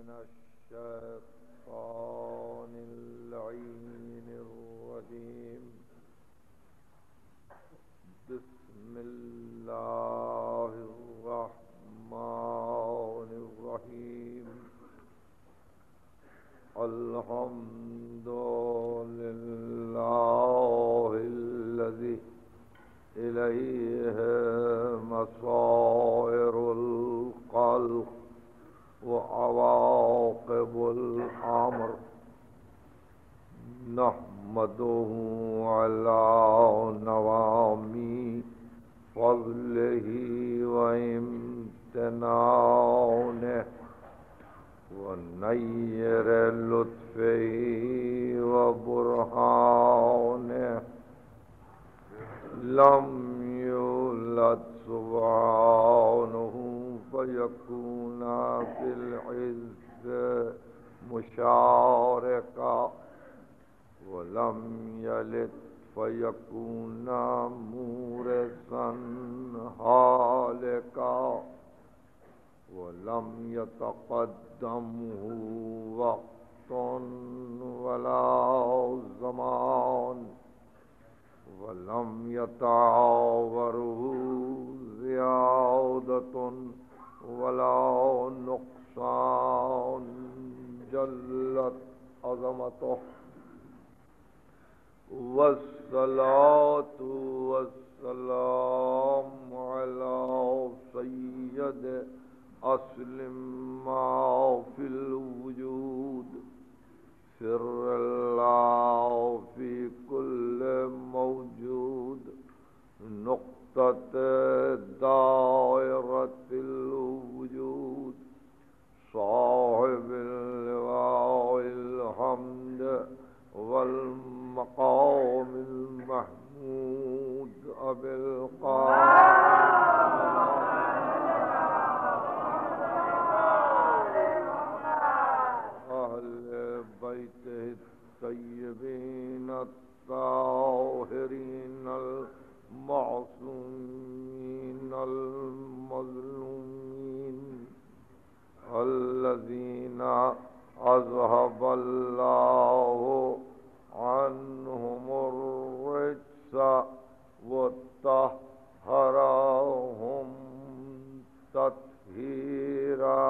الشيطان اللعين الرجيم. بسم الله الرحمن الرحيم. الحمد لله الذي إليه مصائر الخلق وعواقب الأمر. نحمده على نوامي فضله وامتنانه ونير لطفه وبرهانه. لم يولد سبحانه فيكون في العز مشاركا، ولم يلد فيكون مورثا هالكا، ولم يتقدمه وقت ولا زمان، ولم يتعاوره زيادة ولا نقصان. جلت عظمته. والصلاة والسلام على سيد أصل ما في الوجود، سر الله في كل موجود، نقطة دائرة الوجود، صاحب اللواء الحمد والمقام المحمود، أبي أهل بيته الطيبين الطاهرين المعصومين المظلومين، الذين أذهب الله عنهم الرجس وطهرهم تطهيرا.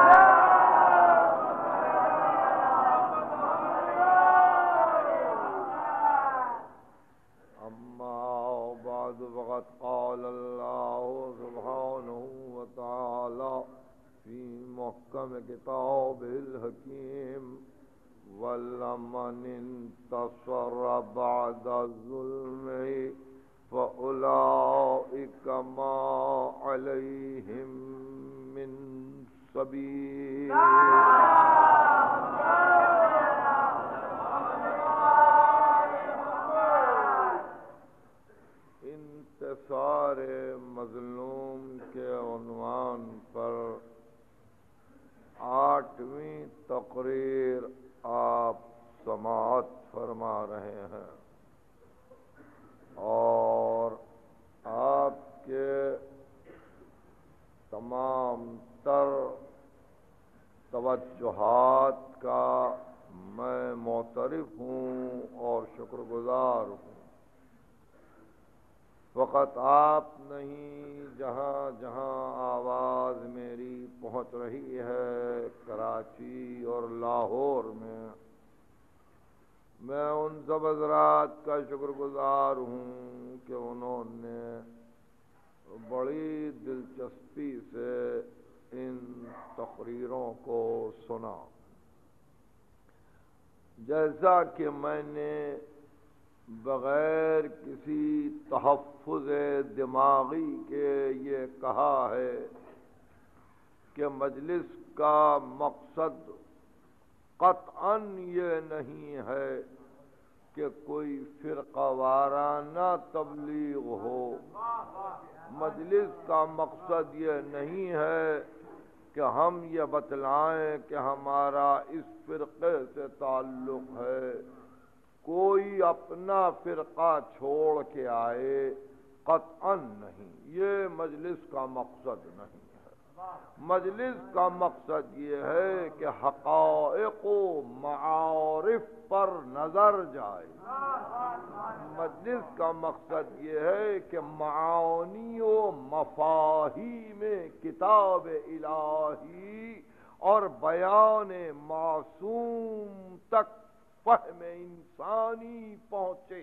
أما بعد فقد قال الله سبحانه وتعالى في محكم كتابه الحكيم: ولمن انتصر بعد ظلمه فأولئك ما عليهم من سبيل. انتصار مظلوم کے عنوان پر 8ویں تقریر آپ سماعت فرما رہے ہیں، اور آپ کے تمام تر توجہات کا میں معترف ہوں اور شکر گزار ہوں. فقط آپ نہیں، جہاں جہاں آواز میری پہنچ رہی ہے، کراچی اور لاہور میں ان سب حضرات کا شکر گزار ہوں کہ انہوں نے بڑی دلچسپی سے ان تقریروں کو سنا. جیسا کہ میں نے بغیر کسی تحفظ دماغی کے یہ کہا ہے کہ مجلس کا مقصد قطعاً یہ نہیں ہے کہ کوئی فرقہ وارانہ تبلیغ ہو. مجلس کا مقصد یہ نہیں ہے کہ ہم یہ بتلائیں کہ ہمارا اس فرقے سے تعلق ہے. کوئی اپنا فرقہ چھوڑ کے آئے، قطعاً نہیں، یہ مجلس کا مقصد نہیں ہے. مجلس کا مقصد یہ ہے کہ حقائق و معارف پر نظر جائے. مجلس کا مقصد یہ ہے کہ معانی و مفاہیم کتاب الہی اور بیان معصوم تک فہم انسانی پہنچے.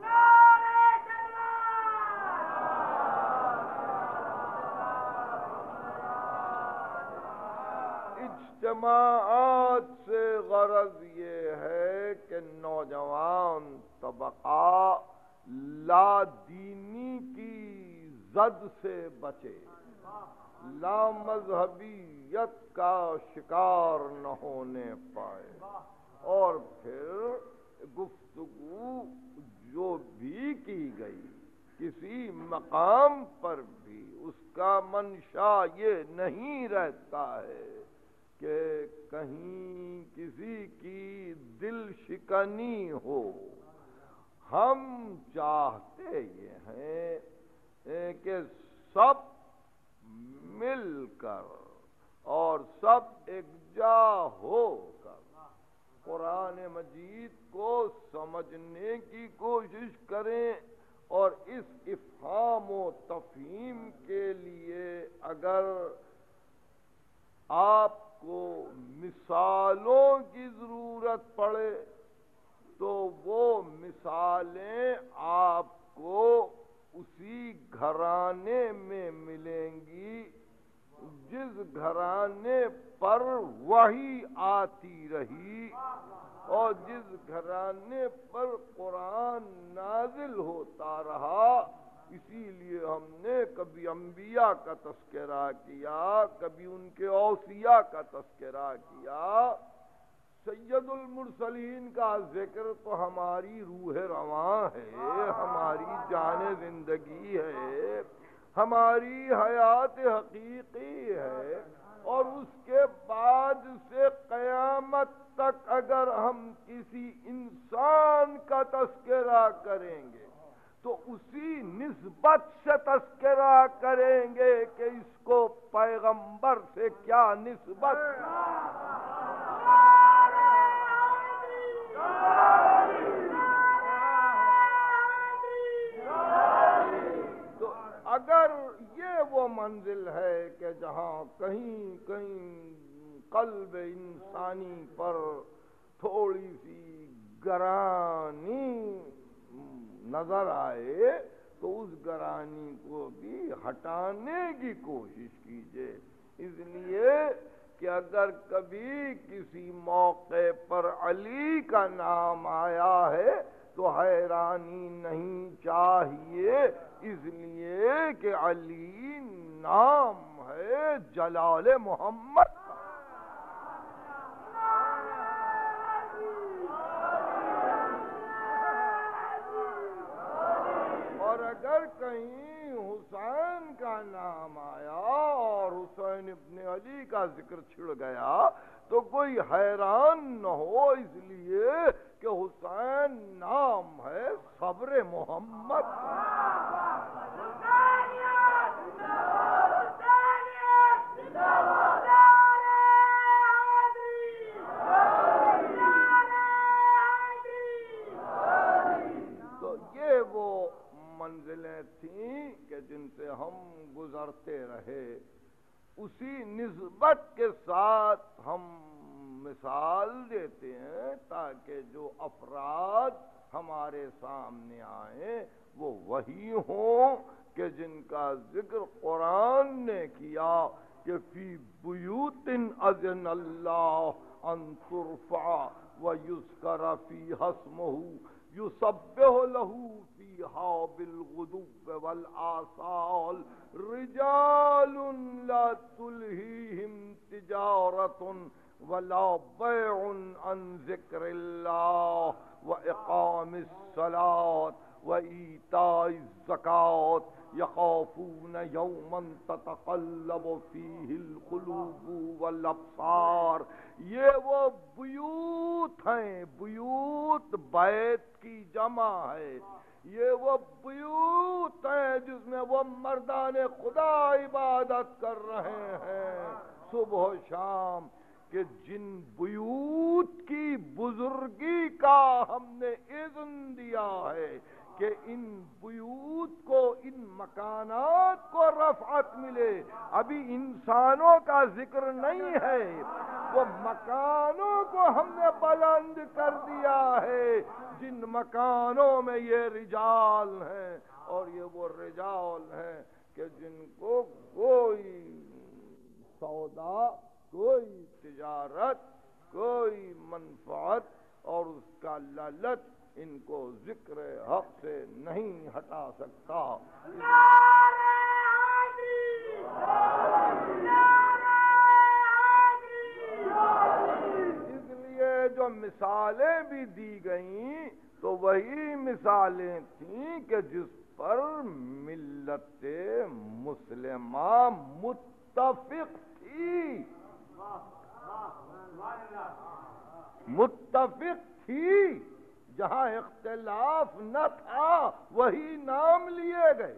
اجتماعات سے غرض یہ ہے کہ نوجوان طبقہ لا دینی کی زد سے بچے، لا مذہبیت کا شکار نہ ہونے پائے، اور پھر گفتگو جو بھی کی گئی کسی مقام پر بھی اس کا منشا یہ نہیں رہتا ہے کہ کہیں کسی کی دل شکنی ہو. ہم چاہتے یہ ہیں کہ سب مل کر اور سب یکجا ہو کر قرآن مجید کو سمجھنے کی کوشش کریں، اور اس افہام و تفہیم کے لیے اگر آپ کو مثالوں کی ضرورت پڑے تو وہ مثالیں آپ کو اسی گھرانے میں ملیں گی جس گھرانے پر وحی آتی رہی اور جس گھرانے پر قرآن نازل ہوتا رہا. اسی لیے ہم نے کبھی انبیاء کا تذکرہ کیا، کبھی ان کے اوصیاء کا تذکرہ کیا. سید المرسلین کا ذکر تو ہماری روح رواں ہے، ہماری جان زندگی ہے، ہماری حیات حقیقی ہے، اور اس کے بعد سے قیامت تک اگر ہم کسی انسان کا تذکرہ کریں گے تو اسی نسبت سے تذکرہ کریں گے کہ اس کو پیغمبر سے کیا نسبت. تو اگر یہ وہ منزل ہے کہ جہاں کہیں کہیں قلب انسانی پر تھوڑی سی گرانی نظر آئے تو اس گرانی کو بھی ہٹانے کی کوشش کیجیے. اس لیے کہ اگر کبھی کسی موقع پر علی کا نام آیا ہے تو حیرانی نہیں چاہیے، اس لیے کہ علی نام ہے جلال محمد. اور اگر کہیں حسین کا نام آیا اور حسین ابن علی کا ذکر چھڑ گیا تو کوئی حیران نہ ہو، اس لیے کہ حسین نام ہے صبر محمد. تو یہ وہ منزلیں تھیں کہ جن سے ہم گزرتے رہے. اسی نسبت کے ساتھ ہم مثال دیتے ہیں تاکہ جو افراد ہمارے سامنے آئیں وہ وہی ہوں کہ جن کا ذکر قرآن نے کیا کہ فی بیوت اذن اللہ ان ترفع ویذکر فیہا اسمہ یسبح لہ فیہا بالغدو والآصال رجال لا تلہیہم تجارت ولا بیع عن ذکر اللہ واقام الصلاۃ وایتاء الزکاۃ یخافون یوما تتقلب فیہ القلوب والابصار. یہ وہ بیوت ہیں، بیوت بیت کی جمع ہے، یہ وہ بیوت ہیں جس میں وہ مردان خدا عبادت کر رہے ہیں صبح و شام، کہ جن بیوت کی بزرگی کا ہم نے اذن دیا ہے کہ ان بیوت کو، ان مکانات کو رفعت ملے۔ ابھی انسانوں کا ذکر نہیں ہے، وہ مکانوں کو ہم نے بلند کر دیا ہے جن مکانوں میں یہ رجال ہیں، اور یہ وہ رجال ہیں کہ جن کو کوئی سودا، کوئی تجارت، کوئی منفعت اور اس کا لالچ ان کو ذکر حق سے نہیں ہٹا سکتا۔ اس لیے جو مثالیں بھی دی گئیں تو وہی مثالیں تھیں کہ جس پر ملت مسلمہ متفق تھی، متفق تھی، جہاں اختلاف نہ تھا وہی نام لیے گئے،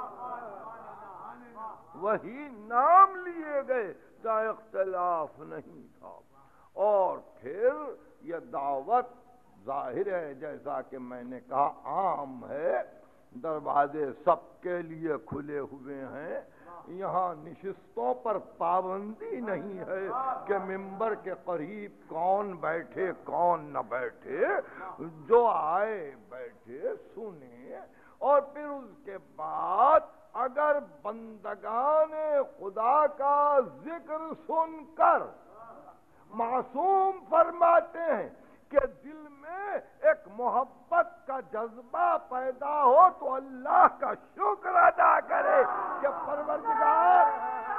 وہی نام لیے گئے جہاں اختلاف نہیں تھا۔ اور پھر یہ دعوت ظاہر ہے جیسا کہ میں نے کہا عام ہے، دروازے سب کے لیے کھلے ہوئے ہیں، یہاں نشستوں پر پابندی نہیں ہے کہ ممبر کے قریب کون بیٹھے کون نہ بیٹھے، جو آئے بیٹھے سنے، اور پھر اس کے بعد اگر بندگان خدا کا ذکر سن کر معصوم فرماتے ہیں کہ دل میں ایک محبت کا جذبہ پیدا ہو تو اللہ کا شکر ادا کرے کہ پروردگار،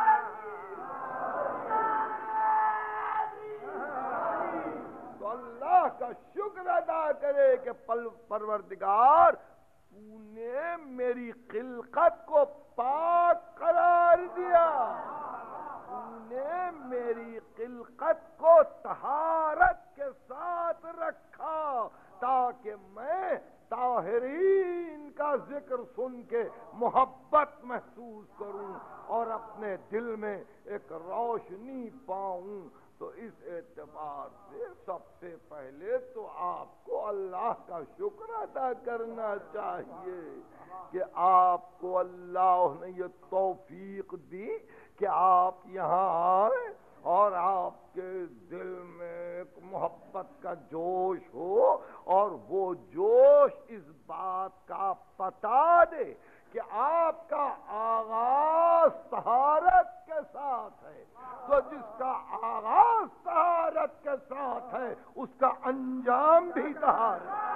تو اللہ کا شکر ادا کرے کہ پروردگار تو نے میری خلقت کو پاک قرار دیا، تو نے میری خلقت کو طہارت کے ساتھ رکھا تاکہ میں طاہرین کا ذکر سن کے محبت محسوس کروں اور اپنے دل میں ایک روشنی پاؤں۔ تو اس اعتبار سے سب سے پہلے تو آپ کو اللہ کا شکر ادا کرنا چاہیے کہ آپ کو اللہ نے یہ توفیق دی کہ آپ یہاں آئے اور آپ کے دل میں ایک محبت کا جوش ہو، اور وہ جوش اس بات کا بتا دے کہ آپ کا آغاز طہارت کے ساتھ ہے، تو جس کا آغاز طہارت کے ساتھ ہے اس کا انجام بھی طہارت ہے۔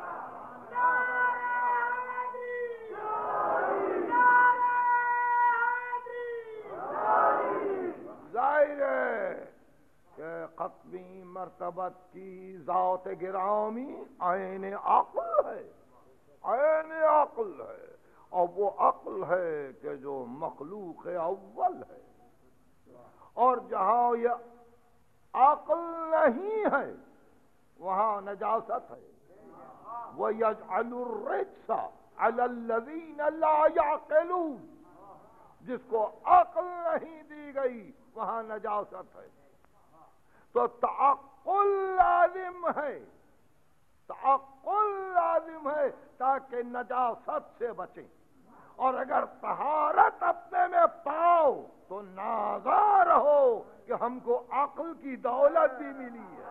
ظاہر ہے کہ ختمی مرتبت کی ذات گرامی عین عقل ہے، عین عقل ہے، اور وہ عقل ہے کہ جو مخلوق اول ہے، اور جہاں یہ عقل نہیں ہے وہاں نجاست ہے۔ وَيَجْعَلُ الرِّجْسَ عَلَى الَّذِينَ لَا يَعْقِلُونَ، جس کو عقل نہیں دی گئی وہاں نجاست ہے۔ تو تعقل لازم ہے، تعقل لازم ہے تاکہ نجاست سے بچیں، اور اگر طہارت اپنے میں پاؤ تو نازا رہو کہ ہم کو عقل کی دولت بھی ملی ہے،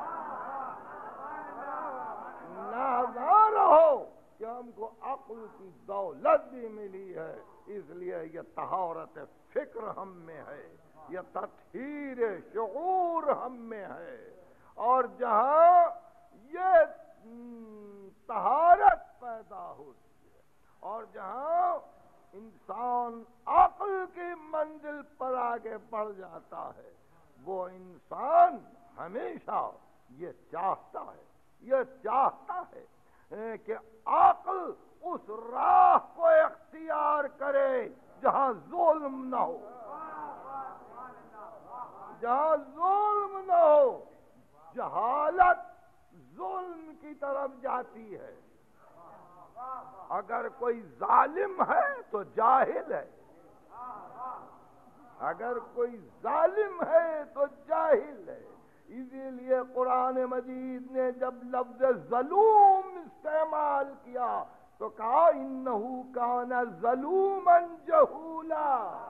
نازا رہو کہ ہم کو عقل کی دولت بھی ملی ہے۔ اس لیے یہ طہارت فکر ہم میں ہے، یہ تطہیر شعور ہم میں ہے، اور جہاں یہ طہارت پیدا ہوتی ہے اور جہاں انسان عقل کی منزل پر آگے بڑھ جاتا ہے، وہ انسان ہمیشہ یہ چاہتا ہے کہ عقل اس راہ کو اختیار کرے جہاں ظلم نہ ہو، جہاں ظلم نہ ہو، طرف جاتی ہے. اگر کوئی ظالم ہے تو جاہل ہے. اگر کوئی ظالم ہے تو جاہل ہے. اسی لیے قرآن مجید نے جب لفظ ظلوم استعمال کیا تو کہا انہو کان ظلوما جہولا.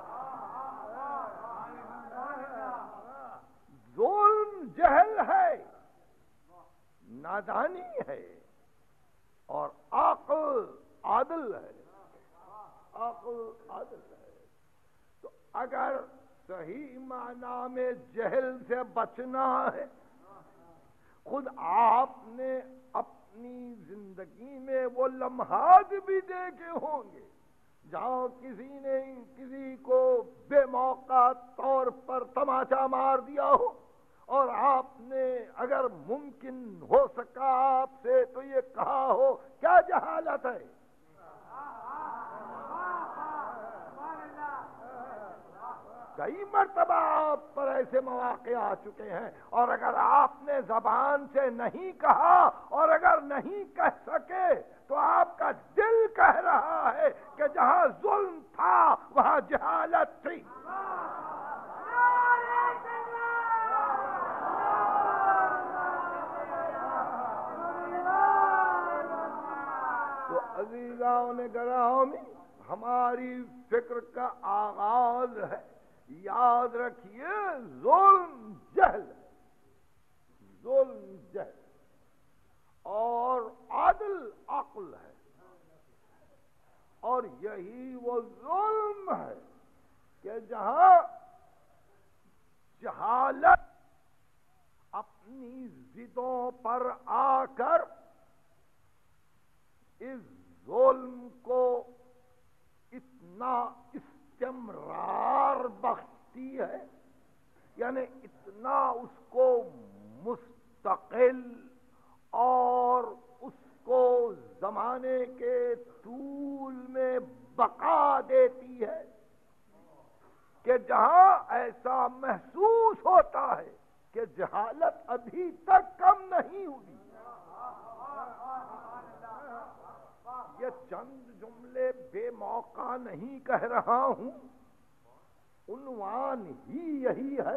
ظلم جہل ہے، نادانی ہے، اور عقل عادل ہے. عقل عادل ہے. تو اگر صحیح معنی میں جہل سے بچنا ہے، خود آپ نے اپنی زندگی میں وہ لمحات بھی دیکھے ہوں گے جہاں کسی نے کسی کو بے موقع طور پر تماچا مار دیا ہو، اور آپ نے اگر ممکن ہو سکا آپ سے تو یہ کہا ہو کیا جہالت ہے. کئی مرتبہ آپ پر ایسے مواقع آ چکے ہیں، اور اگر آپ نے زبان سے نہیں کہا اور اگر نہیں کہہ سکے تو آپ کا دل کہہ رہا ہے کہ جہاں ظلم تھا وہاں جہالت تھی. تو عزیزان گرامی، ہماری فکر کا آغاز ہے. یاد رکھیے ظلم جہل، ظلم جہل، اور عدل عقل ہے. اور یہی وہ ظلم ہے کہ جہاں جہالت اپنی ضدوں پر آ کر اس ظلم کو اتنا استمرار بخشتی ہے، یعنی اتنا اس کو مستقل اور اس کو زمانے کے طول میں بقا دیتی ہے کہ جہاں ایسا محسوس ہوتا ہے کہ جہالت ابھی تک کم نہیں ہوئی. یہ چند جملے بے موقع نہیں کہہ رہا ہوں، عنوان ہی یہی ہے.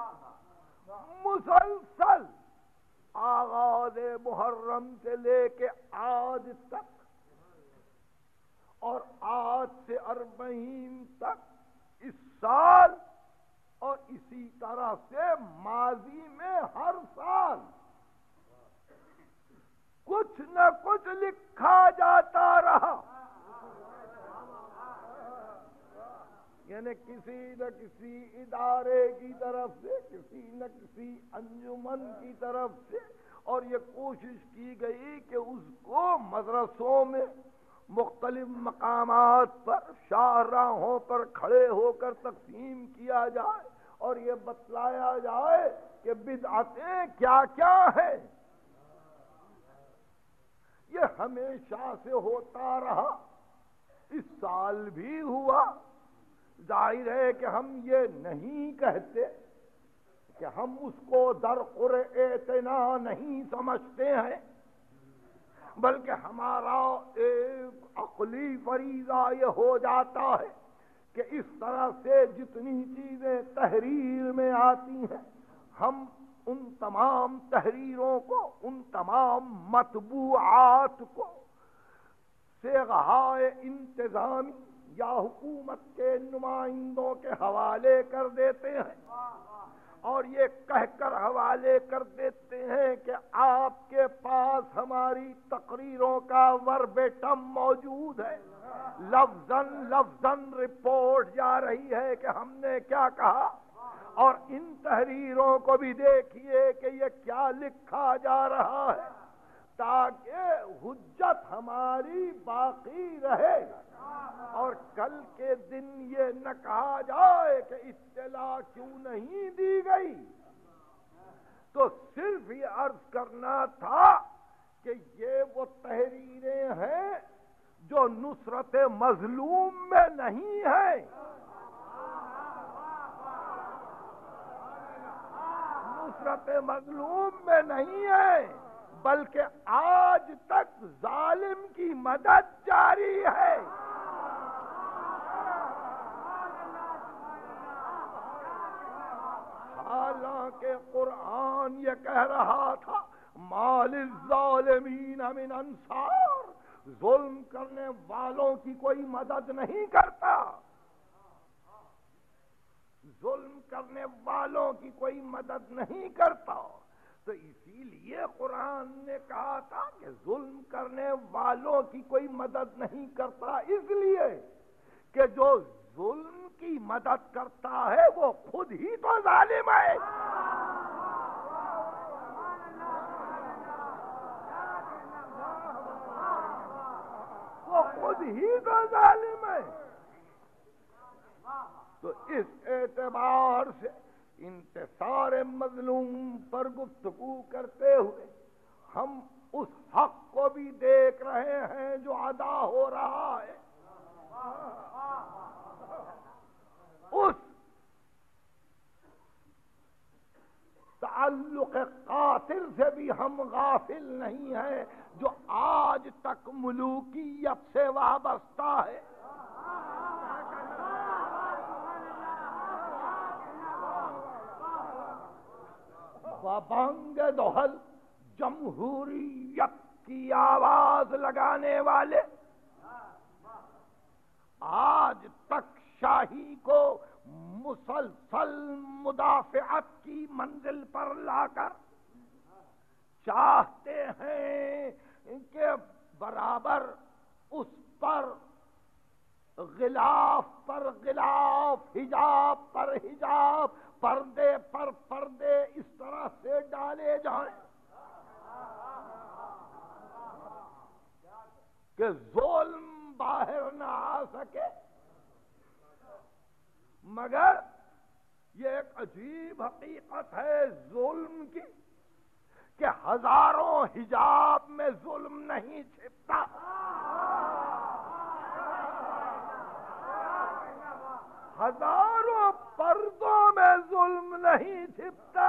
مسلسل آغاز محرم سے لے کے آج تک، اور آج سے 40 تک، اس سال اور اسی طرح سے ماضی میں ہر سال کچھ نہ کچھ لکھا جاتا رہا. یعنی کسی نہ کسی ادارے کی طرف سے، کسی نہ کسی انجمن کی طرف سے، اور یہ کوشش کی گئی کہ اس کو مدرسوں میں مختلف مقامات پر شاہراہوں پر کھڑے ہو کر تقسیم کیا جائے اور یہ بتلایا جائے کہ بدعتیں کیا کیا ہیں. یہ ہمیشہ سے ہوتا رہا، اس سال بھی ہوا. ظاہر ہے کہ ہم یہ نہیں کہتے کہ ہم اس کو درخور اعتنا نہیں سمجھتے ہیں، بلکہ ہمارا ایک عقلی فریضہ یہ ہو جاتا ہے کہ اس طرح سے جتنی چیزیں تحریر میں آتی ہیں ہم ان تمام تحریروں کو، ان تمام مطبوعات کو صیغہ انتظامی یا حکومت کے نمائندوں کے حوالے کر دیتے ہیں، اور یہ کہہ کر حوالے کر دیتے ہیں کہ آپ کے پاس ہماری تقریروں کا وربیٹم موجود ہے. لفظاً رپورٹ جا رہی ہے کہ ہم نے کیا کہا، اور ان تحریروں کو بھی دیکھیے کہ یہ کیا لکھا جا رہا ہے، تاکہ حجت ہماری باقی رہے اور کل کے دن یہ نہ کہا جائے کہ اطلاع کیوں نہیں دی گئی. تو صرف یہ عرض کرنا تھا کہ یہ وہ تحریریں ہیں جو نصرت مظلوم میں نہیں ہیں، نصرت مظلوم میں نہیں ہے، بلکہ آج تک ظالم کی مدد جاری ہے۔ حالانکہ قرآن یہ کہہ رہا تھا ما للظالمین من انصار، ظلم کرنے والوں کی کوئی مدد نہیں کرتا، ظلم کرنے والوں کی کوئی مدد نہیں کرتا۔ تو اسی لیے قرآن نے کہا تھا کہ ظلم کرنے والوں کی کوئی مدد نہیں کرتا، اس لیے کہ جو ظلم کی مدد کرتا ہے وہ خود ہی تو ظالم ہے۔ وہ خود ہی تو ظالم ہے۔ تو اس اعتبار سے انتصار مظلوم پر گفتگو کرتے ہوئے ہم اس حق کو بھی دیکھ رہے ہیں جو ادا ہو رہا ہے، اس تعلق قاتل سے بھی ہم غافل نہیں ہیں جو آج تک ملوکیت سے وابستہ ہے۔ بانگ دہل جمہوریت کی آواز لگانے والے آج تک شاہی کو مسلسل مدافعت کی منزل پر لا کر چاہتے ہیں کہ برابر اس پر غلاف پر غلاف، حجاب پر حجاب، پردے پر پردے اس طرح سے ڈالے جائیں کہ ظلم باہر نہ آ سکے۔ مگر یہ ایک عجیب حقیقت ہے ظلم کی کہ ہزاروں حجاب میں ظلم نہیں چھپتا، ہزاروں پردوں میں ظلم نہیں چھپتا۔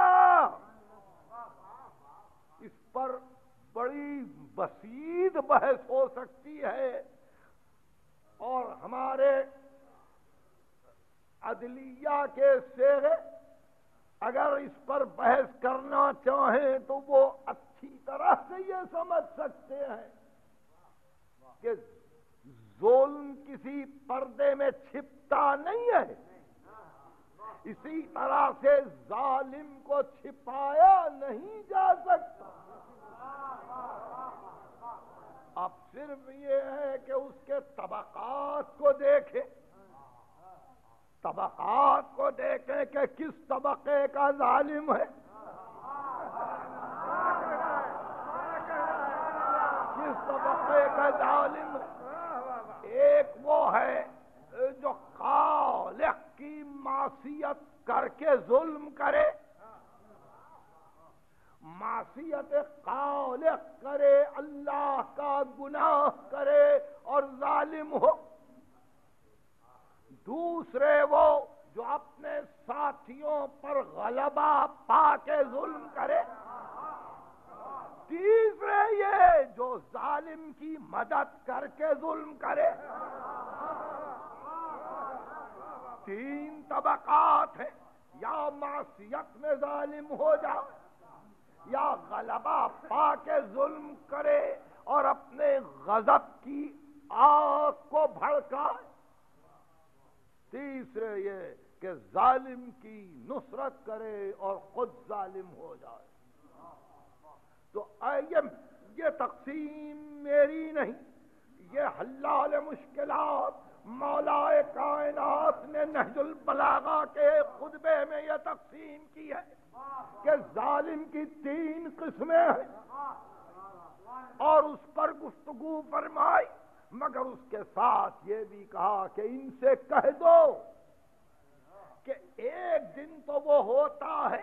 اس پر بڑی بسیط بحث ہو سکتی ہے، اور ہمارے عدلیہ کے صیغے اگر اس پر بحث کرنا چاہیں تو وہ اچھی طرح سے یہ سمجھ سکتے ہیں کہ ظلم کسی پردے میں چھپتا نہیں ہے، اسی طرح سے ظالم کو چھپایا نہیں جا سکتا۔ اب صرف یہ ہے کہ اس کے طبقات کو دیکھیں، طبقات کو دیکھیں کہ کس طبقے کا ظالم ہے، کس طبقے کا ظالم ہے۔ ایک وہ ہے جو خالق کی معصیت کر کے ظلم کرے، معصیت خالق کرے، اللہ کا گناہ کرے اور ظالم ہو۔ دوسرے وہ جو اپنے ساتھیوں پر غلبہ پا کے ظلم کرے۔ تیسرے یہ جو ظالم کی مدد کر کے ظلم کرے۔ تین طبقات ہیں، یا معصیت میں ظالم ہو جائے، یا غلبہ پا کے ظلم کرے اور اپنے غضب کی آگ کو بھڑکائے۔ تیسرے یہ کہ ظالم کی نصرت کرے اور خود ظالم ہو جائے۔ تو یہ تقسیم میری نہیں، یہ حلال مشکلات مولا کائنات نے نہج البلاغہ کے خطبے میں یہ تقسیم کی ہے کہ ظالم کی تین قسمیں ہیں، اور اس پر گفتگو فرمائی، مگر اس کے ساتھ یہ بھی کہا کہ ان سے کہہ دو کہ ایک دن تو وہ ہوتا ہے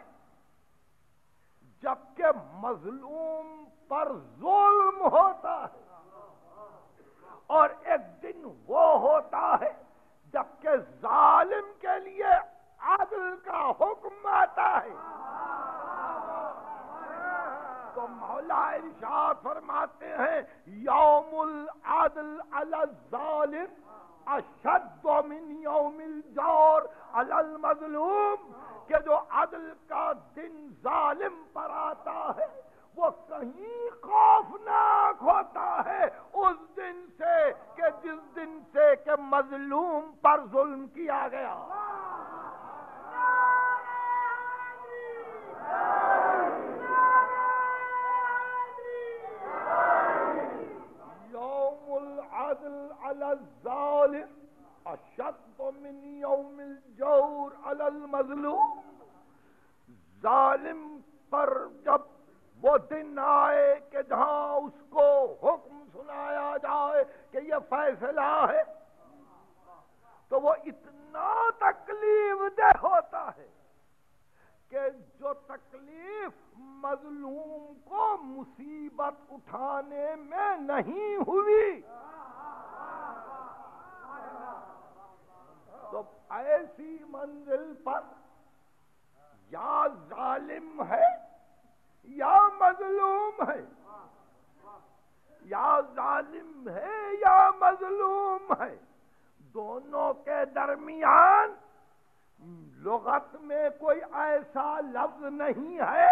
جبکہ مظلوم پر ظلم ہوتا ہے، اور ایک دن وہ ہوتا ہے جبکہ ظالم کے لیے عدل کا حکم آتا ہے۔ تو مولا مولا ارشاد فرماتے ہیں یوم العدل علی الظالم اشد من یوم الجور علی المظلوم، کہ جو عدل کا دن ظالم پر آتا ہے وہ کہیں خوفناک ہوتا ہے اس دن سے کہ جس دن سے کہ مظلوم پر ظلم کیا گیا۔ یوم العدل علی الظالم اشد من یوم الجور علی المظلوم، ظالم پر جب وہ دن آئے کہ جہاں اس کو حکم سنایا جائے کہ یہ فیصلہ ہے، تو وہ اتنا تکلیف دہ ہوتا ہے کہ جو تکلیف مظلوم کو مصیبت اٹھانے میں نہیں ہوئی، تو ایسی منزل پر یا ظالم ہے یا مظلوم ہے، یا ظالم ہے یا مظلوم ہے، دونوں کے درمیان لغت میں کوئی ایسا لفظ نہیں ہے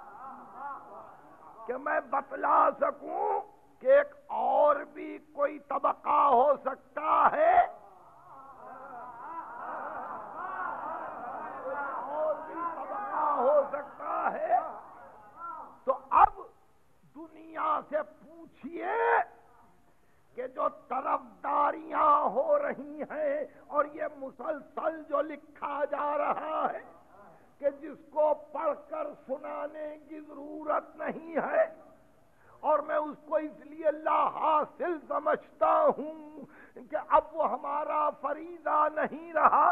کہ میں بتلا سکوں کہ ایک اور بھی کوئی طبقہ ہو سکتا ہے، اور بھی طبقہ ہو سکتا ہے۔ تو اب دنیا سے پوچھئے کہ جو طرفداریاں ہو رہی ہیں اور یہ مسلسل جو لکھا جا رہا ہے کہ جس کو پڑھ کر سنانے کی ضرورت نہیں ہے، اور میں اس کو اس لیے لا حاصل سمجھتا ہوں کہ اب وہ ہمارا فریضہ نہیں رہا،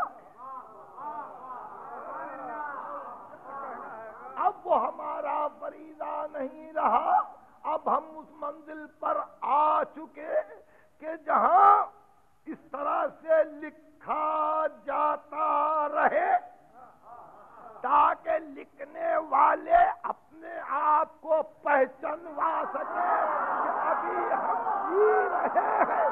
اب وہ ہمارا فریضہ نہیں رہا، اب ہم اس منزل پر آ چکے کہ جہاں اس طرح سے لکھا جاتا رہے تاکہ لکھنے والے اپنے آپ کو پہچانوا سکے کہ ابھی ہم جی رہے ہیں۔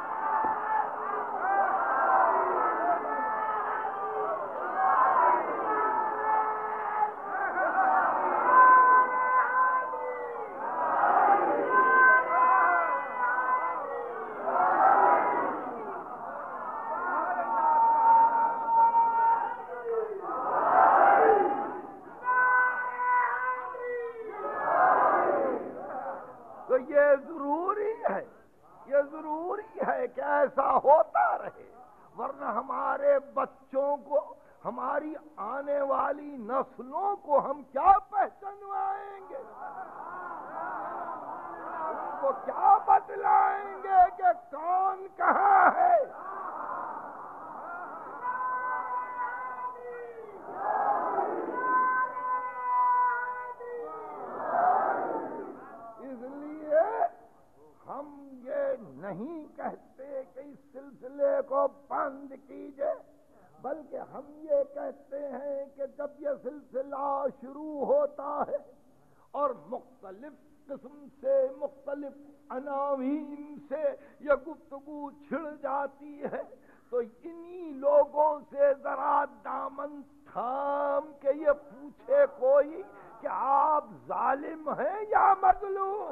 تو یہ ضروری ہے کہ ایسا ہوتا رہے، ورنہ ہمارے بچوں کو، ہماری آنے والی نسلوں کو ہم کیا پہچانوائیں گے، ان کو کیا بتلائیں گے کہ کون کہاں ہے۔ اس لیے ہم یہ نہیں کہتے کہ اس سلسلے کو بند کیجئے، بلکہ ہم یہ کہتے ہیں کہ جب یہ سلسلہ شروع ہوتا ہے اور مختلف قسم سے، مختلف عناوین سے یہ گفتگو چھڑ جاتی ہے، تو انہی لوگوں سے ذرا دامن تھام کے یہ پوچھے کوئی کہ آپ ظالم ہیں یا مظلوم؟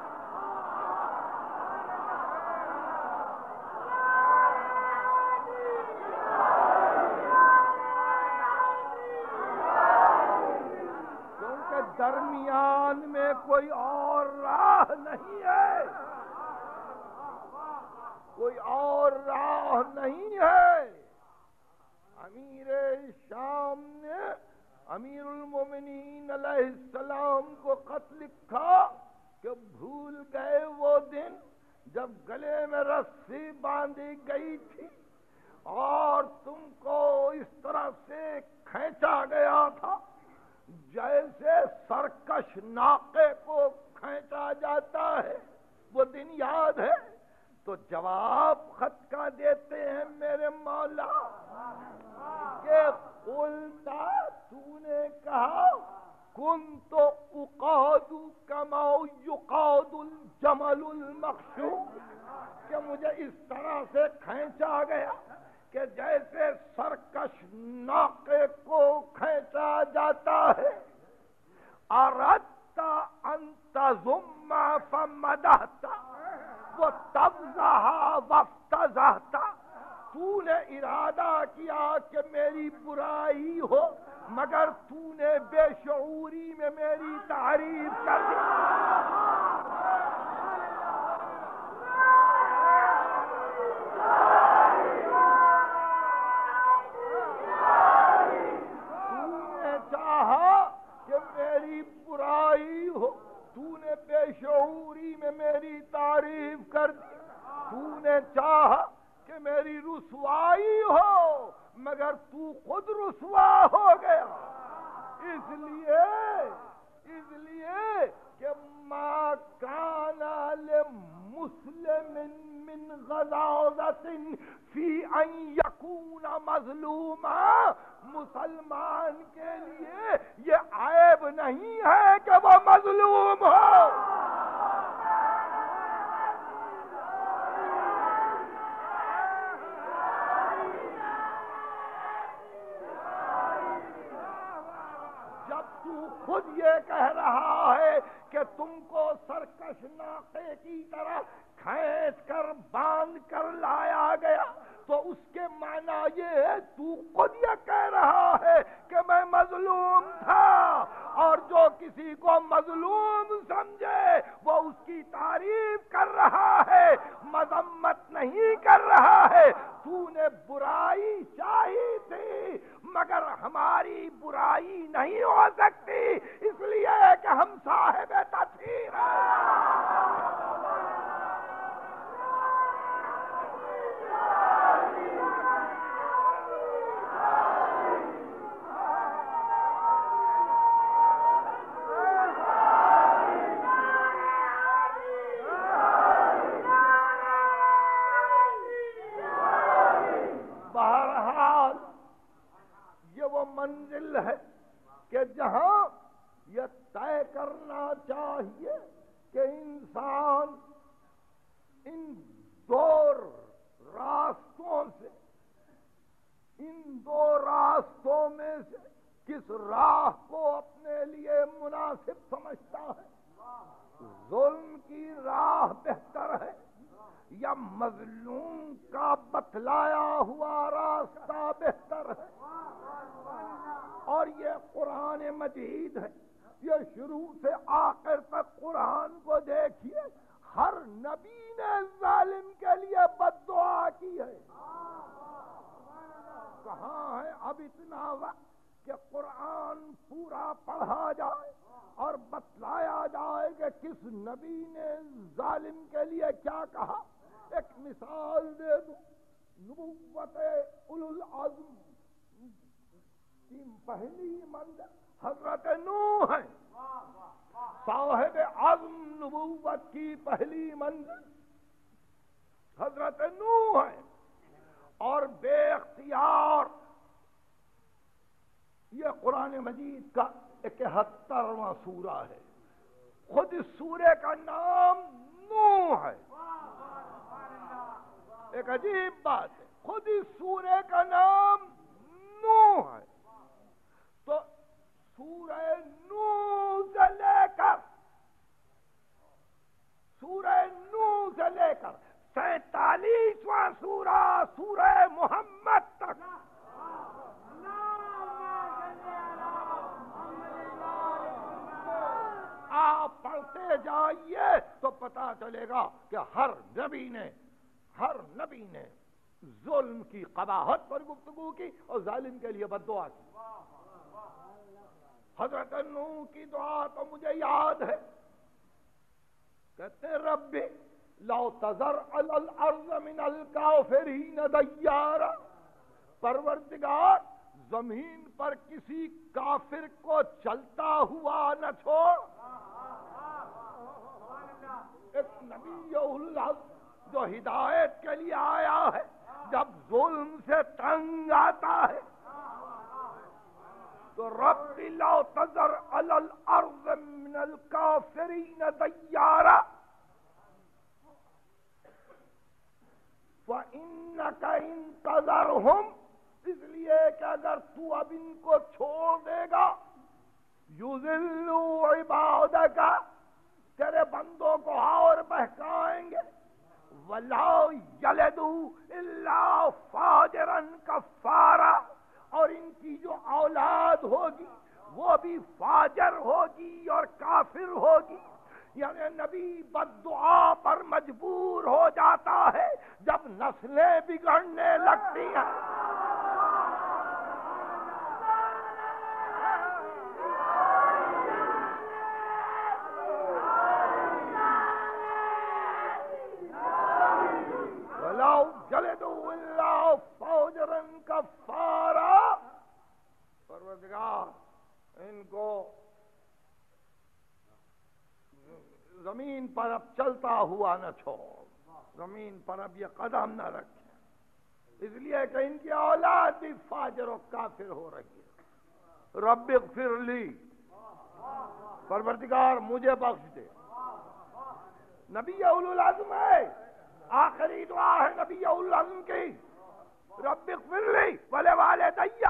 کیونکہ درمیان میں کوئی اور راہ نہیں ہے، کوئی اور راہ نہیں ہے۔ امیر شام نے امیر المومنین علیہ السلام کو خط لکھا کہ بھول گئے وہ دن جب گلے میں رسی باندھی گئی تھی اور تم کو اس طرح سے کھینچا گیا تھا جیسے سرکش ناقے کو کھینچا جاتا ہے، وہ دن یاد ہے؟ تو جواب خط کا دیتے ہیں میرے مولا کہ قلتا، تو نے کہا، کن تو اقاد کما یقاد الجمل المخشوم، کہ مجھے اس طرح سے کھینچا گیا کہ جیسے سرکش ناقے کو کھینچا جاتا ہے۔ اردت ان تضم فمدحت وتفضح وافتضحت، تو نے ارادہ کیا کہ میری برائی ہو مگر تو نے بے شعوری میں میری تعریف کر دی۔ تو نے چاہا کہ میری برائی ہو، تو نے بے شعوری میں میری تعریف کر دی، تو نے چاہا کہ میری رسوائی ہو مگر تو خود رسوا ہو گیا۔ اس لیے کہ ما کان لمسلم من غضاضۃ فی ان یکون مظلوما، مسلمان کے لیے یہ عیب نہیں ہے کہ وہ مظلوم ہو۔ خود یہ کہہ رہا ہے کہ تم کو سرکش ناقے کی طرح کھینچ کر باندھ کر لایا گیا، تو اس کے معنی یہ ہے تو خود یہ کہہ رہا ہے کہ میں مظلوم تھا، اور جو کسی کو مظلوم سمجھے وہ اس کی تعریف کر رہا ہے، مذمت نہیں کر رہا ہے۔ تو نے برائی چاہی تھی مگر ہماری برائی نہیں ہو سکتی، اس لیے کہ ہم صاحب تطہیر ہیں۔ منزل ہے کہ جہاں یہ طے کرنا چاہیے کہ انسان ان دو راستوں میں سے کس راہ کو اپنے لیے مناسب سمجھتا ہے۔ ظلم کی راہ بہتر ہے یا مظلوم کا بتلایا ہوا راستہ بہتر ہے؟ اور یہ قرآن مجید ہے، یہ شروع سے آخر تک قرآن کو دیکھیے، ہر نبی نے ظالم کے لیے بد دعا کی ہے۔ کہاں ہے اب اتنا وقت کہ قرآن پورا پڑھا جائے اور بتلایا جائے کہ کس نبی نے ظالم کے لیے کیا کہا۔ ایک مثال دے دوں، نبوت اولو العزم کی پہلی منزل حضرت نوح ہے، صاحب عزم نبوت کی پہلی منزل حضرت نوح ہے، اور بے اختیار یہ قرآن مجید کا 71واں سورہ ہے، خود اس سورے کا نام نوح ہے۔ ایک عجیب بات ہے، خود اس سورے کا نام نوح ہے، تو سورہ نوح سے لے کر 47واں سورہ سورہ محمد تک آپ پڑھتے جائیے تو پتا چلے گا کہ ہر نبی نے ظلم کی قباحت پر گفتگو کی اور ظالم کے لیے بد دعا کی۔ حضرت نوح کی دعا تو مجھے یاد ہے، کہتے رب لا تذر علی الارض من الکافرین دیارا، پروردگار زمین پر کسی کافر کو چلتا ہوا نہ چھوڑ۔ ایک نبی اللہ جو ہدایت کے لیے آیا ہے، جب ظلم سے تنگ آتا ہے تو رب لا تذر علی الارض من الکافرین دیارا فإنک ان تذرہم، اس لیے کہ اگر تو اب ان کو چھوڑ دے گا، یضلوا عبادک، تیرے بندوں کو اور بہکائیں گے، ولا یلدوا الا فاجرا کفارا، اور ان کی جو اولاد ہوگی وہ بھی فاجر ہوگی اور کافر ہوگی۔ یعنی نبی بددعا پر مجبور ہو جاتا ہے جب نسلیں بگڑنے لگتی ہیں۔ وَلَوْ جَلِدُوا إِلَّا فَوْجَرًا كَفَّارًا، پروردگار ان کو زمین پر اب چلتا ہوا نہ چھوڑ، زمین پر اب یہ قدم نہ رکھے، اس لیے کہ ان کی اولاد بھی فاجر و کافر ہو رہی ہے۔ رب اغفر لی، پروردگار مجھے بخش دے۔ نبی اولو العزم ہے، آخری دعا ہے نبی اولو العزم کی، رب اغفر لی ولوالدی،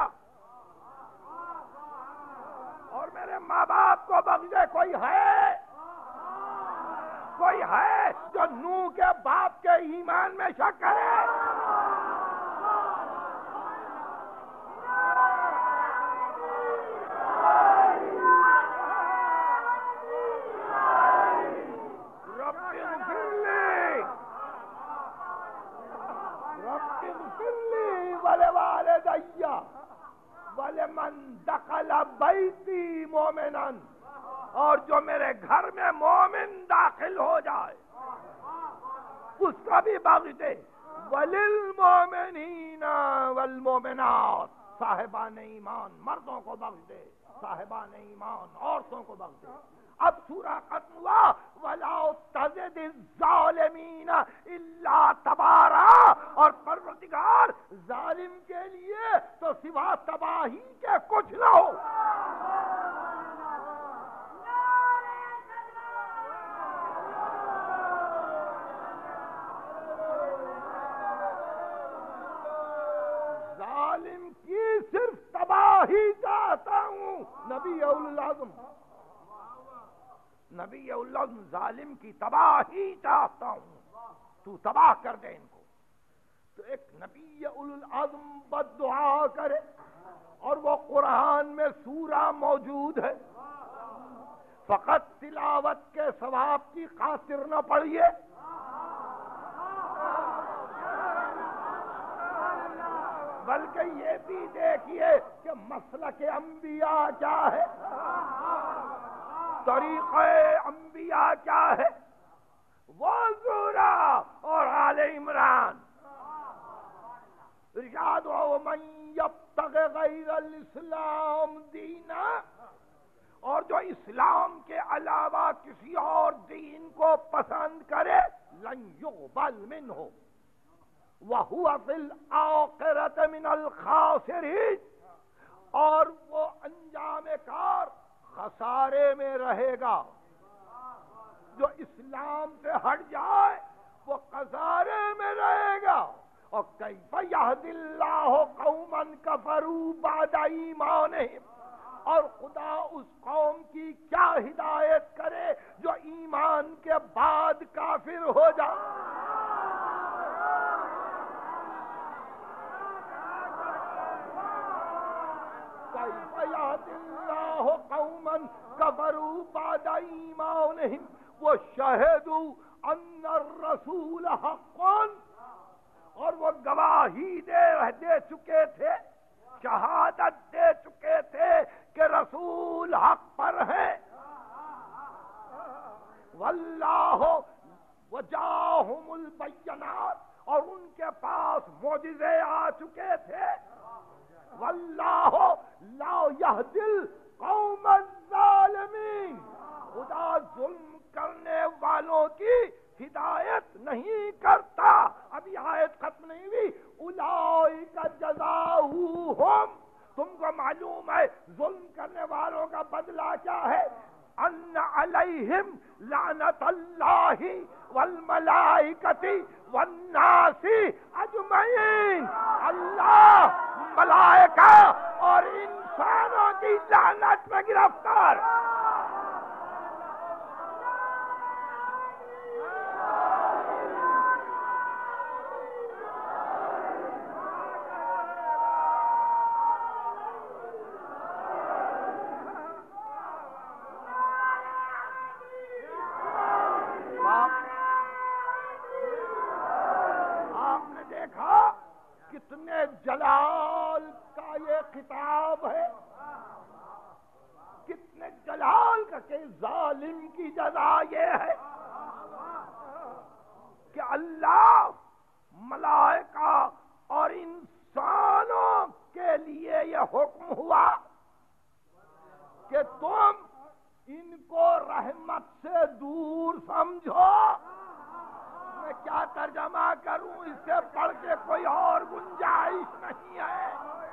اور میرے ماں باپ کو بخش دے۔ کوئی ہے جو نوح کے باپ کے ایمان میں شک کرے؟ رب اغفر لی ولوالدی ولمن دخل بیتی مومنا، اور جو میرے گھر میں مومن داخل ہو جائے اس کا بھی بخش دے۔ وللمؤمنین والمؤمنات، صاحبان ایمان مردوں کو بخش دے، صاحبان ایمان عورتوں کو بخش دے۔ اب سورہ ختم ہوا، وَلَا تَزِدِ الظَّالِمِينَ إِلَّا تَبَارًا، اور پروردگار ظالم کے لیے تو سوا تباہی کے کچھ نہ ہو۔ ظالم کی صرف تباہی چاہتا ہوں، نبی اولو العزم، نبی اولو العزم ظالم کی تباہی چاہتا ہوں، تو تباہ کر دے ان کو۔ تو ایک نبی اولو العزم بد دعا کرے، اور وہ قرآن میں سورہ موجود ہے، فقط تلاوت کے ثواب کی خاطر نہ پڑھیے، بلکہ یہ بھی دیکھیے کہ مسلک انبیاء کیا ہے، طریقہ انبیاء کیا ہے۔ وہ سورہ اور آل عمران، ارشاد وَمَن يَبْتَغِ غَيْرَ الْإِسْلَامِ دِينًا، اور جو اسلام کے علاوہ کسی اور دین کو پسند کرے، لن يقبل منہ وَهُوَ فِي الْآخِرَةِ مِنَ الْخَاسِرِينَ، اور وہ انجام کار خسارے میں رہے گا۔ جو اسلام سے ہٹ جائے وہ خسارے میں رہے گا۔ اور کیف یہدی اللہ قوما کفروا بعد ایمانہم، اور خدا اس قوم کی کیا ہدایت کرے جو ایمان کے بعد کافر ہو جائے۔ کیف یہدی اللہ قوما کفروا بعد ایمانہم وشہدوا ان الرسول حق، اور وہ گواہی دے چکے تھے، شہادت دے چکے تھے کہ رسول حق پر ہے۔ واللہ وجاہم البینات، اور ان کے پاس معجزے آ چکے تھے۔ واللہ لا یہدی القوم الظالمین، خدا ظلم کرنے والوں کی ہدایت نہیں کرتا۔ ابھی آیت ختم نہیں ہوئی، اولئک جزاؤہم، تم کو معلوم ہے ظلم کرنے والوں کا بدلہ کیا ہے؟ ان علیہم لعنت اللہ والملائکۃ والناس اجمعین، اللہ ملائکہ اور انسانوں کی لعنت میں گرفتار۔ کتنے جلال کا یہ خطاب ہے، کتنے جلال کا کہ ظالم کی جزا یہ ہے کہ اللہ ملائکہ اور انسانوں کے لیے یہ حکم ہوا کہ تم ان کو رحمت سے دور سمجھو۔ میں کیا ترجمہ کروں، اس سے پڑھ کے کوئی اور گنجائش نہیں ہے۔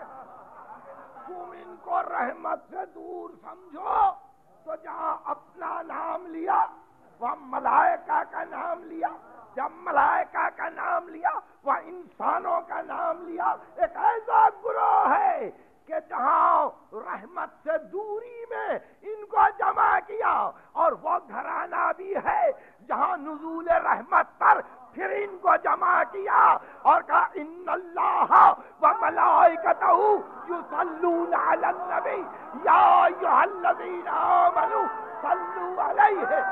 تم ان کو رحمت سے دور سمجھو، تو جہاں اپنا نام لیا وہاں ملائکہ کا نام لیا، جب ملائکہ کا نام لیا وہاں انسانوں کا نام لیا۔ ایک ایسا گروہ ہے کہ جہاں رحمت سے دوری میں ان کو جمع کیا، اور وہ گھرانہ بھی ہے جہاں نزول رحمت پر پھر ان کو جمع کیا اور کہا ان اللہ و ملائکتہ یصلون علی النبی یا ایھا الذین آمنوا صلوا علیہ۔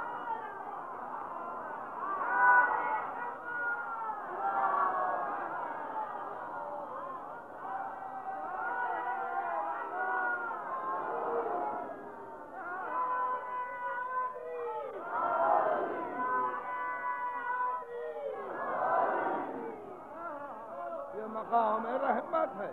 مقام رحمت ہے،